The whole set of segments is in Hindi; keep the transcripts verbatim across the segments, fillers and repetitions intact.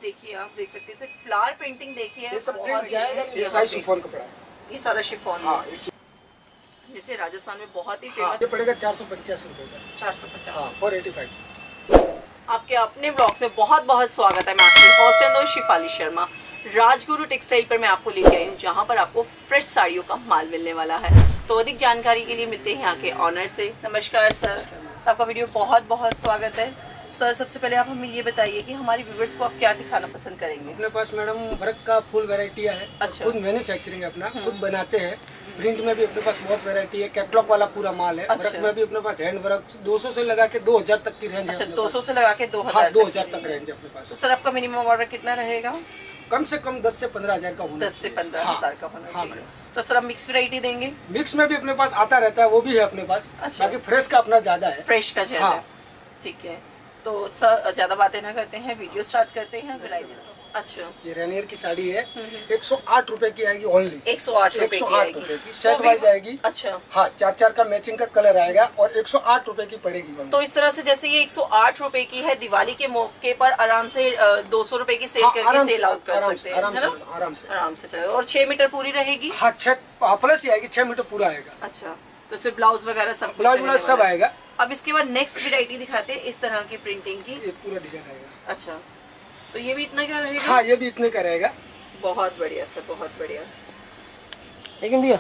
देखिए, आप देख सकते हैं फ्लावर पेंटिंग देखिए, ये सब प्रिंट जाएगा नहीं, ये सारा शिफॉन कपड़ा है, ये सारा शिफॉन। हाँ, जैसे राजस्थान में बहुत ही हाँ, फेमस। ये पड़ेगा चार सौ पचास रूपए का, चार सौ पचास फोर एटी फाइव। आपके अपने ब्लॉग में बहुत बहुत स्वागत है। मैं आपकी होस्ट एंड दोस्त शिफाली शर्मा। राजगुरु टेक्सटाइल पर मैं आपको लेके आई हूँ, जहाँ पर आपको फ्रेश साड़ियों का माल मिलने वाला है। तो अधिक जानकारी के लिए मिलते हैं यहाँ के ऑनर से। नमस्कार सर, आपका वीडियो बहुत बहुत स्वागत है। सर, सबसे पहले आप हमें ये बताइए कि हमारे व्यूवर्स को आप क्या दिखाना पसंद करेंगे? अपने पास मैडम वर्क का फुल वैरायटी है। अच्छा। खुद मैन्युफैक्चरिंग है, अपना खुद बनाते हैं। प्रिंट में भी अपने पास बहुत वैरायटी है, कैटलॉग वाला पूरा माल है। अच्छा। वर्क में भी अपने पास हैंड वर्क दो सौ से लगा के दो हजार तक की रेंज है। अच्छा, दो सौ से लगा के दो हजार हाँ, दो हजार तक रेंज है अपने पास। तो सर, आपका मिनिमम ऑर्डर कितना रहेगा? कम से कम दस से पंद्रह हजार का होना दस से पंद्रह हजार का होना हाँ, चाहिए। तो सर, आप मिक्स वैरायटी देंगे? मिक्स में भी अपने पास आता रहता है, वो भी है अपने पास। अच्छा। बाकी फ्रेश का अपना ज्यादा है। फ्रेश का ज्यादा हाँ। है, ठीक है। तो सर, ज्यादा बातें ना करते हैं, वीडियो स्टार्ट करते हैं वैरायटीज को। अच्छा, ये रेनियर की साड़ी है, एक सौ आठ रूपए की आएगी ओनली। एक सौ आठ रूपए की आएगी, सेट वाइज आएगी। अच्छा, हाँ, चार चार का मैचिंग का कलर आएगा और एक सौ आठ रूपए की पड़ेगी। तो इस तरह से जैसे ये एक सौ आठ रूपए की है, दिवाली के मौके पर आराम से दो सौ रूपए की सेल हाँ, करके सेल आउट कर सकते हैं, आराम है से, ना? आराम से आराम से चलेगा। और छह मीटर पूरी रहेगी? हाँ, छह प्लस ही आएगी, छह मीटर पूरा आएगा। अच्छा, तो सिर्फ ब्लाउज वगैरह सब ब्लाउज ब्लाउज सब आएगा। अब इसके बाद नेक्स्ट वैरायटी दिखाते हैं इस तरह की प्रिंटिंग की। ये पूरा डिजाइन आएगा। अच्छा, तो ये भी इतना क्या रहेगा? हाँ, ये भी इतने का रहेगा। बहुत बढ़िया सर, बहुत बढ़िया। लेकिन भैया,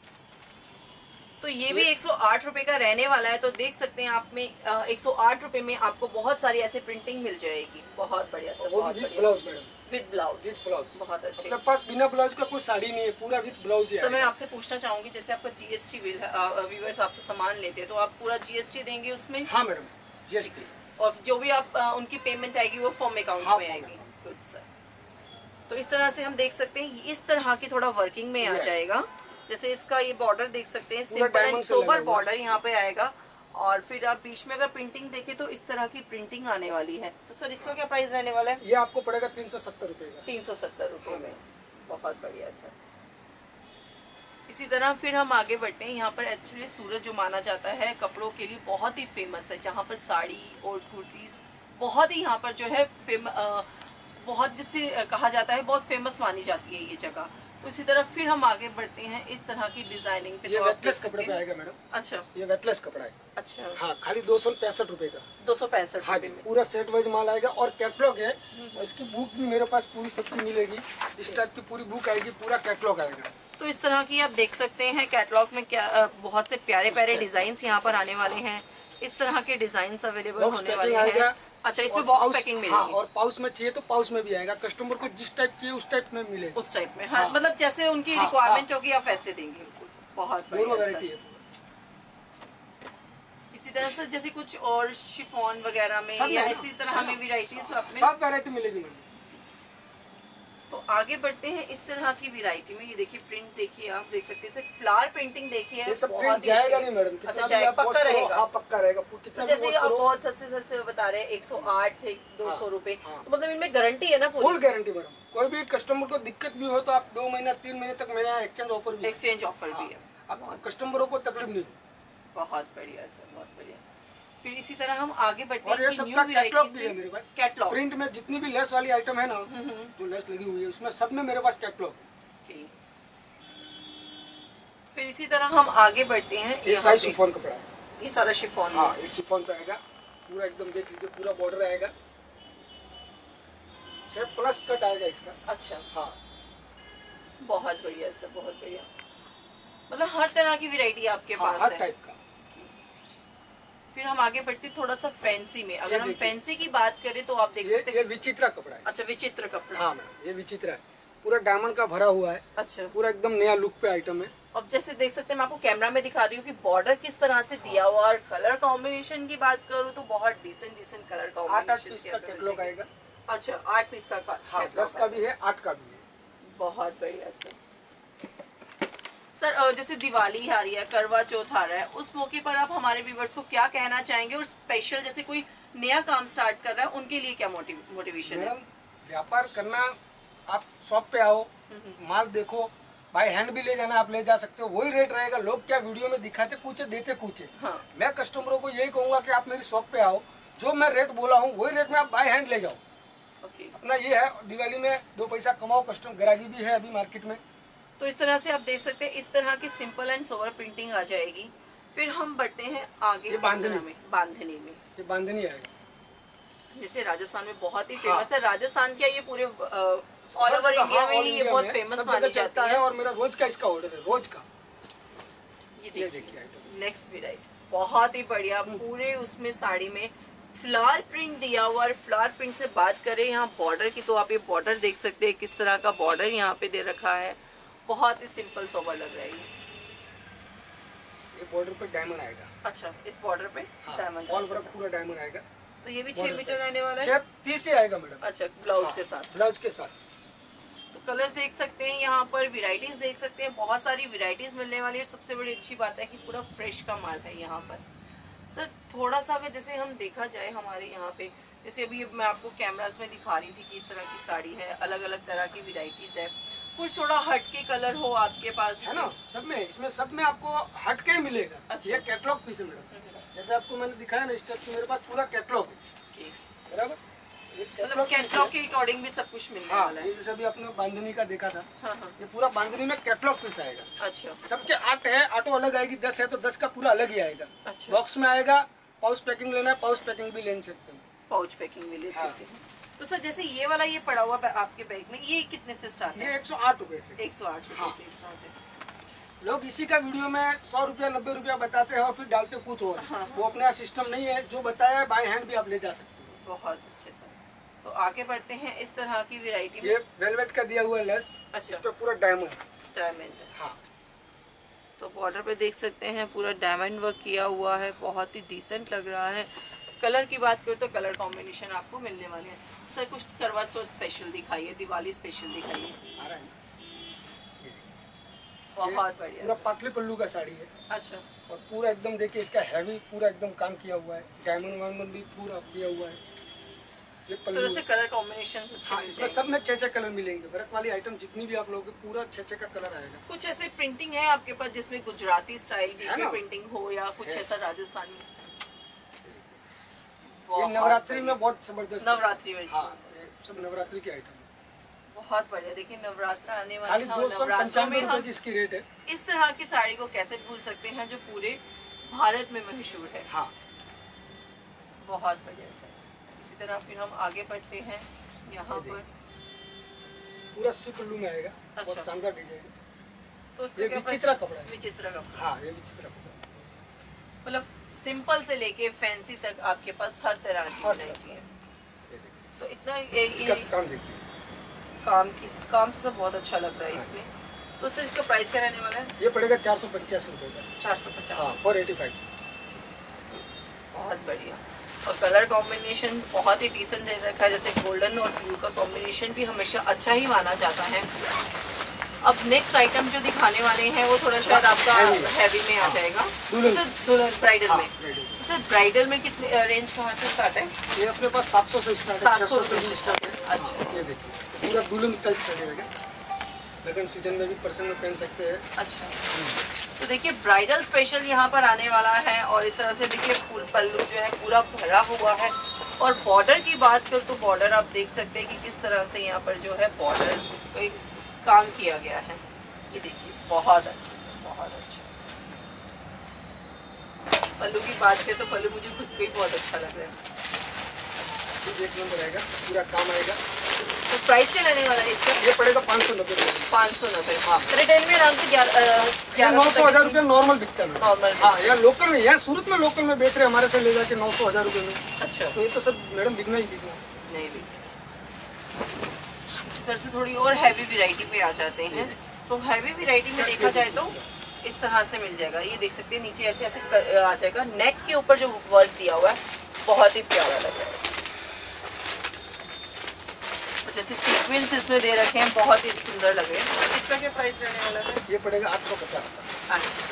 तो ये भी एक सौ आठ रुपए का रहने वाला है। तो देख सकते हैं आप में एक सौ आठ रुपए में आपको बहुत सारी ऐसे प्रिंटिंग मिल जाएगी। बहुत बढ़िया सर, बहुत बढ़िया। Blouse madam, with blouse. With blouse, बहुत अच्छे। अपने पास बिना ब्लाउज का कोई साड़ी नहीं है, पूरा विद ब्लाउज ही है। सर, मैं आपसे पूछना चाहूंगी, जैसे आपका जीएसटी बिल व्यूअर्स आपसे सामान लेते हैं, तो आप पूरा जीएसटी देंगे उसमें? हाँ मैडम, जीएसटी। और जो भी आप आ, उनकी पेमेंट आएगी वो फॉर्म अकाउंट हाँ, में आएगी। Good sir. तो इस तरह से हम देख सकते हैं, इस तरह की थोड़ा वर्किंग में आ जाएगा। जैसे इसका ये बॉर्डर देख सकते हैं, सिंपल एंड सोबर बॉर्डर यहाँ पे आएगा। और फिर आप बीच में अगर प्रिंटिंग देखें तो इस तरह की प्रिंटिंग आने वाली है। तो सर, इसका क्या प्राइस रहने वाला है? ये आपको पड़ेगा तीन सौ सत्तर रूपए का। तीन सौ सत्तर रूपये में। बहुत बढ़िया सर। इसी तरह फिर हम आगे बढ़ते हैं। यहाँ पर एक्चुअली सूरत जो माना जाता है कपड़ों के लिए बहुत ही फेमस है, जहाँ पर साड़ी और कुर्तीज बहुत ही यहाँ पर जो है फेम, आ, बहुत जिसे कहा जाता है बहुत फेमस मानी जाती है ये जगह। तो इसी तरह फिर हम आगे बढ़ते हैं इस तरह की डिजाइनिंग पे। ये तो वेटलेस कपड़े पे आएगा मैडम। अच्छा, ये वेटलेस कपड़ा है। अच्छा। हाँ, खाली दो सौ पैंसठ रूपए का। दो सौ पैंसठ हाँ, पूरा सेट वाइज माल आएगा और कैटलॉग है। और इसकी बुक भी मेरे पास पूरी सबकी मिलेगी। इस टाइप की पूरी बुक आएगी, पूरा कैटलॉग आएगा। तो इस तरह की आप देख सकते हैं कैटलॉग में क्या बहुत से प्यारे प्यारे डिजाइन यहाँ पर आने वाले हैं। इस तरह के डिजाइन अवेलेबल होने वाले हैं। अच्छा, इसमें बॉक्स पैकिंग मिलेगी। हाँ, और पाउच में चाहिए तो पाउच में भी आएगा। कस्टमर को जिस टाइप चाहिए उस टाइप में मिलेगा। उस टाइप में, हाँ, हाँ, मतलब जैसे उनकी हाँ, रिक्वायरमेंट हाँ, होगी आप वैसे देंगे। बहुत दोनों बढ़िया वैरायटी सर। है। इसी तरह से जैसे कुछ और शिफॉन वगैरह में या इसी तरह हमें वैरायटीज सब वैरायटी मिलेगी मैडम। तो आगे बढ़ते हैं इस तरह की वैरायटी में। ये देखिए प्रिंट देखिए, आप देख सकते हैं फ्लावर पेंटिंग देखिए। ये सब प्रिंट जाएगा नहीं मैडम। अच्छा, जाएगा, पक्का रहेगा। हाँ, पक्का रहेगा। तो जैसे आप बहुत सस्ते सस्ते बता रहे हैं, एक सौ आठ थे, दो सौ रूपये, तो मतलब इनमें गारंटी है ना? Full guarantee madam. कोई भी कस्टमर को दिक्कत भी हो तो आप दो महीना तीन महीने तक मेरे यहाँ एक्सचेंज ऑफर भी एक्सचेंज ऑफर भी है। आप कस्टमरों को तकलीफ नहीं। बहुत बढ़िया सर, बहुत बढ़िया। फिर इसी तरह हम आगे बढ़ते हैं। और ये सबका कैटलॉग भी है मेरे पास। कैटलॉग प्रिंट में जितनी भी लेस वाली आइटम है ना, जो लेस लगी हुई है उसमें सब में मेरे पास कैटलॉग। फिर इसी तरह हम आगे बढ़ते हैं। ये सारा शिफॉन कपड़ा है। ये सारा शिफॉन। हाँ, ये शिफॉन पे आएगा पूरा, एकदम देख लीजिए पूरा बॉर्डर आएगा। छह प्लस कट आएगा इसका। अच्छा, हाँ, बहुत बढ़िया सर, बहुत बढ़िया। मतलब हर तरह की वैरायटी आपके हाँ, पास हर है। टाइप का। फिर हम आगे बढ़ते थोड़ा सा फैंसी में। अगर हम फैंसी की बात करें तो आप देख सकते हैं ये विचित्रा कपड़ा है। अच्छा, विचित्र कपड़ा। हाँ मैडम, ये विचित्रा है, पूरा डायमंड का भरा हुआ है। अच्छा, पूरा एकदम नया लुक पे आइटम है। अब जैसे देख सकते हैं, मैं आपको कैमरा में दिखा रही हूँ कि बॉर्डर किस तरह से दिया हुआ। और कलर कॉम्बिनेशन की बात करूँ तो बहुत डिसेंट डिसेंट कलर आठ आठ कॉम्बिनेशन पीस का कैटलॉग आएगा। अच्छा, आठ पीस का। हाँ, दस का भी है, आठ का भी है। बहुत बढ़िया सर। सर, जैसे दिवाली आ रही है, करवा चौथ आ रहा है, उस मौके पर आप हमारे व्यूवर्स को क्या कहना चाहेंगे? और स्पेशल जैसे कोई नया काम स्टार्ट कर रहा है उनके लिए क्या मोटिवेशन है? मैडम, व्यापार करना, आप शॉप पे आओ, माल देखो, बाय हैंड भी ले जाना आप ले जा सकते हो, वही रेट रहेगा। लोग क्या वीडियो में दिखाते कुछ देते कुछ। हाँ। मैं कस्टमरों को यही कहूंगा कि आप मेरी शॉप पे आओ, जो मैं रेट बोला हूँ वही रेट में आप बाय हैंड ले जाओ। ओके। अपना ये है दिवाली में दो पैसा कमाओ, कस्टम ग्राहकी भी है अभी मार्केट में। तो इस तरह से आप देख सकते हैं, इस तरह की सिंपल एंड सोवर प्रिंटिंग आ जाएगी। फिर हम बढ़ते हैं आगे ये बांधनी में, बांधनी में। ये बांधनी आएगा, जैसे राजस्थान में बहुत ही हाँ। फेमस है। राजस्थान क्या, ये पूरे ऑल ओवर हाँ, इंडिया में ऑल ही ये इंडिया बहुत में फेमस सब मानी जगह जाती चलता है। है और मेरा रोज का इसका ऑर्डर है, रोज का। ये ये देखिए देखिए आइटम, नेक्स्ट वेराइटी बहुत ही बढ़िया, पूरे उसमें साड़ी में फ्लावर प्रिंट दिया हुआ है। फ्लावर प्रिंट से बात करें यहाँ बॉर्डर की, तो आप ये बॉर्डर देख सकते हैं किस तरह का बॉर्डर यहाँ पे दे रखा है। बहुत ही सिंपल सोबर लग रहा है ये। ये बॉर्डर पे डायमंड आएगा। अच्छा, इस बॉर्डर पे हाँ, डायमंड ऑल वर्क पूरा डायमंड आएगा। तो ये भी छह border मीटर पे। रहने वाला है। छह तीस ही आएगा मैडम। अच्छा, ब्लाउज हाँ, के साथ। ब्लाउज के साथ। तो कलर देख सकते हैं यहाँ पर, वैरायटीज देख सकते हैं, बहुत सारी वैरायटीज मिलने वाली है। सबसे बड़ी अच्छी बात है कि पूरा फ्रेश का माल है यहाँ पर। सर थोड़ा सा अगर जैसे हम देखा जाए हमारे यहाँ पे, जैसे अभी मैं आपको कैमरास में दिखा रही थी कि इस तरह की साड़ी है, अलग अलग तरह की वैरायटीज है, कुछ थोड़ा हट के कलर हो आपके पास है ना, सब में इसमें सब में आपको हट के ही मिलेगा। अच्छा। ये कैटलॉग पीस है मैडम, जैसे आपको मैंने दिखाया ना स्टेप, मेरे पास पूरा कैटलॉग है, बराबर। ये मतलब कैटलॉग के अकॉर्डिंग भी सब कुछ मिलने हाँ, वाला है। ये जैसे अभी आपने बांधनी का देखा था, हाँ हाँ। ये पूरा बांधनी में कैटलॉग पीस आएगा। अच्छा सबके आठ है, आठों अलग आएगी, दस है तो दस का पूरा अलग ही आएगा। अच्छा। बॉक्स में आएगा, पाउच पैकिंग लेना है पाउच पैकिंग भी ले सकते हो। पाउच पैकिंग भी ले हाँ। सकते हैं। तो सर जैसे ये वाला ये पड़ा हुआ बै- आपके बैग में, ये कितने से स्टार्ट ये है? एक सौ आठ रुपए से। एक सौ आठ रुपए हाँ। से स्टार्ट है। लोग इसी का वीडियो में सौ रुपया नब्बे रुपया बताते हैं और फिर डालते कुछ और। हाँ। वो अपना सिस्टम नहीं है, जो बताया है बाय हैंड भी आप ले जा सकते हो। बहुत अच्छे सर। तो आगे बढ़ते हैं इस तरह की वैरायटी में। ये वेलवेट का दिया हुआ है लेस, अच्छा। इस पे पूरा डायमंड। डायमंड। हाँ, तो बॉर्डर पे देख सकते हैं पूरा डायमंड वर्क किया हुआ है, बहुत ही डिसेंट लग रहा है। कलर की बात करें तो कलर कॉम्बिनेशन आपको मिलने वाले हैं। सर कुछ करवा चौथ स्पेशल दिखाइए, दिवाली स्पेशल दिखाइए। आ रहा है ना? बहुत बढ़िया पूरा सर। पाटली पल्लू का साड़ी है अच्छा, और पूरा एकदम देखिए इसका हैवी पूरा एकदम काम किया हुआ है, डायमंड वायमंड भी पूरा किया हुआ है। ये तो पल्लू वैसे है। कलर कॉम्बिनेशन अच्छे हाँ, मिल इसमें जाएंगे। सब में छह छह कलर मिलेंगे। वर्क वाली आइटम जितनी भी आप लोगे पूरा छह छह का कलर आएगा। कुछ ऐसे प्रिंटिंग है आपके पास जिसमें गुजराती स्टाइल बीच है में ना? प्रिंटिंग हो, या कुछ है। ऐसा राजस्थानी? ये बहुत नवरात्रि बढ़िया। में बहुत जबरदस्त। नवरात्रि में हाँ, ये सब नवरात्रि की आइटम है। बहुत बढ़िया। देखिए नवरात्र आने वाले खाली हैं और दो सौ नवरात्रों पंचानवे में रुपए हम की इसकी रेट है। इस तरह की साड़ी को कैसे भूल सकते हैं जो पूरे भारत में मशहूर है। हाँ, बहुत बढ़िया सर। इसी तरह फिर हम आगे बढ़ते हैं यहाँ ये पर। पूरा सी पल्लू में आएगा। अच्छा। बहुत शानदार डिजाइन। तो उससे ये क्या विचित्रा पता- कपड़ा है। विचित्रा कपड़ा। हाँ, ये विचित्र कपड़ा है। मतलब सिंपल से लेके फैंसी तक आपके पास हर तरह की हर वैरायटी है। ये देखिए। तो इतना ये, इसका ये काम देखिए। काम की काम तो सब बहुत अच्छा लग रहा है इसमें। तो सर इसका प्राइस क्या रहने वाला है? ये पड़ेगा चार सौ पचासी रुपए का। चार सौ पचास। हाँ, फोर एटी फाइव। बहुत बढ़िया। और कलर कॉम्बिनेशन बहुत ही डिसेंट दे रखा है, जैसे गोल्डन और ब्लू का कॉम्बिनेशन भी हमेशा अच्छा ही माना जाता है। अब नेक्स्ट आइटम जो दिखाने वाले हैं वो थोड़ा शायद आपका Heavy। हैवी में आ जाएगा। दुल्हन। तो दुल्हन ब्राइडल हाँ, में। ready। तो सर ब्राइडल में कितने रेंज कहाँ से स्टार्ट है? ये अपने पास सात सौ से स्टार्ट है, सात छह सौ सौ से से भी स्टार्ट स्टार्ट है। है। अच्छा ये देखिए पूरा दुल्हन टच करेगा। लगन सीजन में भी पर्सन में पहन सकते हैं। अच्छा। तो देखिए ब्राइडल स्पेशल यहाँ पर आने वाला है और इस तरह से देखिए फुल पल्लू जो है पूरा भरा हुआ है। और बॉर्डर की बात करूँ तो बॉर्डर आप देख सकते हैं कि किस तरह से यहाँ पर जो है बॉर्डर पे काम किया गया है। ये देखिए बहुत अच्छे से, बहुत अच्छा। पल्लू की बात करें तो पल्लू मुझे खुद को ही बहुत अच्छा लग रहा है। ये एक नंबर आएगा, पूरा काम आएगा। तो प्राइस क्या रहने वाला है इसका? ये पड़ेगा पाँच सौ नब्बे रुपये। पाँच सौ नब्बे। हाँ, रिटेल में आराम से ग्यारह नौ सौ हजार रुपये नॉर्मल बिकता है। नॉर्मल। हाँ, यहाँ लोकल में, यहाँ सूरत में लोकल में बेच रहे हैं, हमारे से ले जाके नौ सौ हजार रुपये में। अच्छा। तो ये तो सब मैडम बिकना ही बिकना। नहीं भी इस तरह से थोड़ी और हैवी वैरायटी पे आ जाते हैं। तो हैवी वैरायटी में देखा जाए तो इस तरह से मिल जाएगा। ये देख सकते हैं नीचे ऐसे ऐसे कर, आ जाएगा। नेक के ऊपर जो वर्क दिया हुआ है बहुत ही प्यारा लग रहा है। तो जैसे सीक्वेंस इसमें दे रखे हैं बहुत ही सुंदर लग रहे हैं। इसका क्या प्राइस रहने वाला है? ये पड़ेगा आठ सौ पचास का। अच्छा।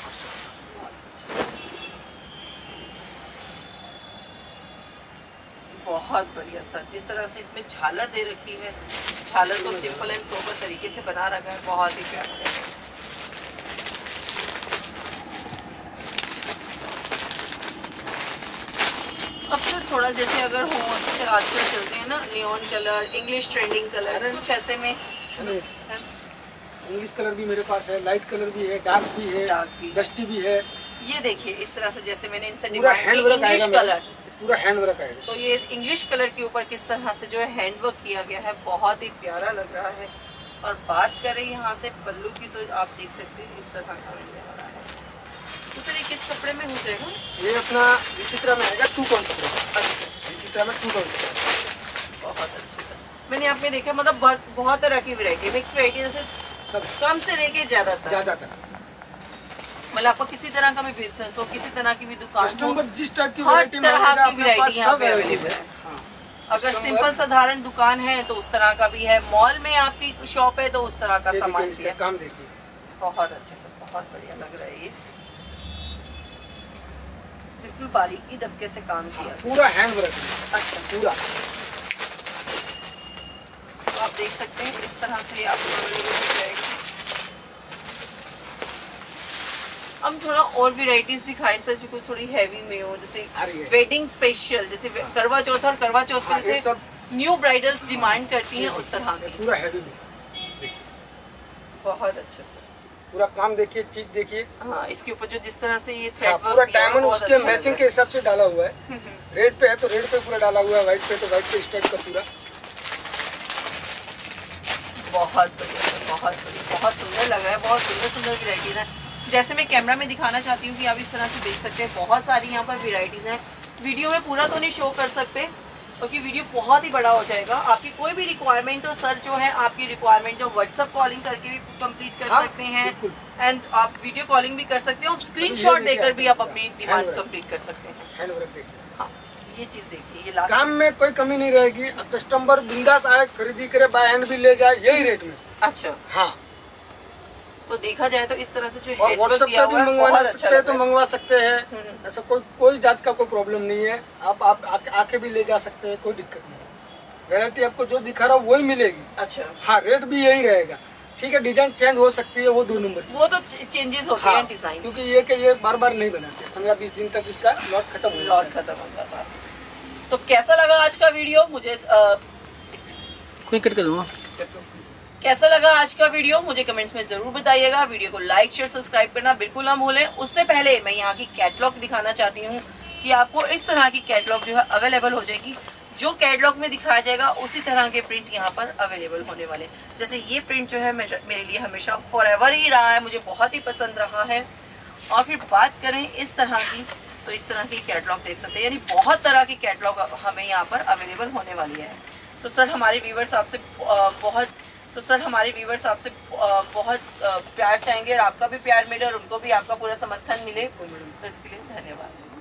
बहुत बढ़िया सर। जिस तरह से इसमें झालर दे रखी है, झालर को सिंपल एंड सोबर तरीके से बना रखा है, बहुत ही प्यारा है। अब सर थोड़ा जैसे अगर हो जैसे आजकल चलते हैं ना neon colour, English trending colour, कुछ ऐसे में इंग्लिश कलर भी मेरे पास है, लाइट कलर भी है, डार्क भी है, डार्क भी डस्टी भी है। ये देखिए इस तरह से जैसे मैंने इनसे पूरा डिमांड हैंड की वर्क इंग्लिश आएगा, कलर, पूरा हैंड वर्क आएगा। तो ये इंग्लिश कलर के ऊपर किस तरह से जो है हैंड वर्क किया गया है, बहुत ही प्यारा लग रहा है। और बात करें यहाँ से पल्लू की तो आप देख सकते हैं इस तरह का मिलने वाला है। तो सर ये किस कपड़े में हो जाएगा? ये अपना विचित्रा में आएगा टू टोन कपड़े। अच्छा, विचित्रा में टू टोन कपड़े बहुत अच्छे सर। मैंने आप में देखा मतलब बहुत, बहुत तरह की वैरायटी, मिक्स वैरायटी, जैसे सब कम से लेके ज्यादा तक ज्यादा तक। मतलब आपको किसी तरह का भी बिजनेस हो, किसी तरह की भी दुकान हो, कस्टमर जिस टाइप की हर वैरायटी तरह मांगेगा की अपने वैरायटी पास यहाँ सब पे अवेलेबल अवेलेबल है। है। हाँ। अगर कस्टमर- सिंपल साधारण दुकान है तो उस तरह का भी है, मॉल में आपकी शॉप है तो उस तरह का ये सामान देखिए, भी इसका है। काम देखिए, बहुत अच्छे से, बहुत बढ़िया लग रहा है ये, बिल्कुल बारीकी दबके से काम किया है। पूरा हैंड वर्क है। अच्छा, पूरा तो आप देख सकते हैं इस तरह से आपको अवेलेबल हो जाएगी। हम थोड़ा और वेराइटीज दिखाए सर जो कुछ थोड़ी हैवी में हो, जैसे आ रही है। वेडिंग स्पेशल, जैसे करवा चौथ और करवा चौथ पे हाँ, ये जैसे सब न्यू ब्राइडल्स डिमांड करती हैं उस तरह के। पूरा हैवी में देखिए, बहुत अच्छे से, पूरा काम देखिए, चीज देखिए। हाँ इसके ऊपर जो जिस तरह से ये हाँ, थ्रेड पूरा डायमंड उसके मैचिंग के हिसाब से डाला हुआ है। रेड पे है तो रेड पे पूरा डाला हुआ है, व्हाइट पे तो व्हाइट पे स्टड का पूरा। बहुत बढ़िया सर, बहुत बढ़िया, बहुत सुंदर लग रहा है, बहुत सुंदर सुंदर वेराइटीज हैं। जैसे मैं कैमरा में दिखाना चाहती हूँ कि आप इस तरह से देख सकते हैं, बहुत सारी यहाँ पर वेराइटीज हैं। वीडियो में पूरा तो नहीं शो कर सकते क्योंकि वीडियो बहुत ही बड़ा हो जाएगा। आपकी कोई भी रिक्वायरमेंट हो सर, जो है आपकी रिक्वायरमेंट हो व्हाट्सएप कॉलिंग करके भी कंप्लीट कर हाँ, सकते हैं, बिल्कुल। एंड आप वीडियो कॉलिंग भी कर सकते हैं, स्क्रीन ये शॉट देखिए देकर भी आप आप अपनी डिमांड हैंड वर्क। कंप्लीट कर सकते हैं। हैंड वर्क देखिए, हाँ ये चीज़ देखिए, ये लास्ट काम में कोई कमी नहीं रहेगी। कस्टमर बिंदास आए, खरीदी करे, बाय हैंड भी ले जाए, यही रेट में। अच्छा, हाँ, तो देखा जाए तो इस तरह से जो और हेडवर्क व्हाट्सएप दिया पे भी हुआ है मंगवाना बहुत अच्छा सकते हैं लग तो रहा है। मंगवा सकते हैं। हम्म। ऐसा कोई कोई जात का कोई प्रॉब्लम नहीं है। आप आप आके, आके भी ले जा सकते हैं, कोई दिक्कत नहीं है। वैरायटी आपको जो दिखा रहा हूँ वही मिलेगी। अच्छा, हाँ, रेट भी यही रहेगा। ठीक है, डिजाइन चेंज हो सकती है, वो दो नंबर की। वो तो चेंजेस होते हाँ, हैं डिजाइन, क्योंकि ये कि ये बार बार नहीं बनाते, पंद्रह बीस दिन तक इसका लॉट खत्म हो लॉट जाता खत्म हो जाता है। तो कैसा लगा आज का वीडियो, मुझे अ, कोई कट कर दूंगा। कैसा लगा आज का वीडियो मुझे कमेंट्स में जरूर बताइएगा। वीडियो को लाइक शेयर सब्सक्राइब करना बिल्कुल ना भूलें। उससे पहले मैं यहाँ की कैटलॉग दिखाना चाहती हूँ कि आपको इस तरह की कैटलॉग जो है अवेलेबल हो जाएगी। जो कैटलॉग में दिखाया जाएगा उसी तरह के प्रिंट यहाँ पर अवेलेबल होने वाले। जैसे ये प्रिंट जो है मेरे लिए हमेशा फॉरएवर ही रहा है, मुझे बहुत ही पसंद रहा है। और फिर बात करें इस तरह की, तो इस तरह की कैटलॉग देख सकते हैं, यानी बहुत तरह की कैटलॉग हमें यहाँ पर अवेलेबल होने वाली है। तो सर हमारे व्यूवर्स आपसे बहुत तो सर हमारे व्यूवर्स आपसे बहुत प्यार चाहेंगे और आपका भी प्यार मिले और उनको भी आपका पूरा समर्थन मिले, तो इसके लिए धन्यवाद।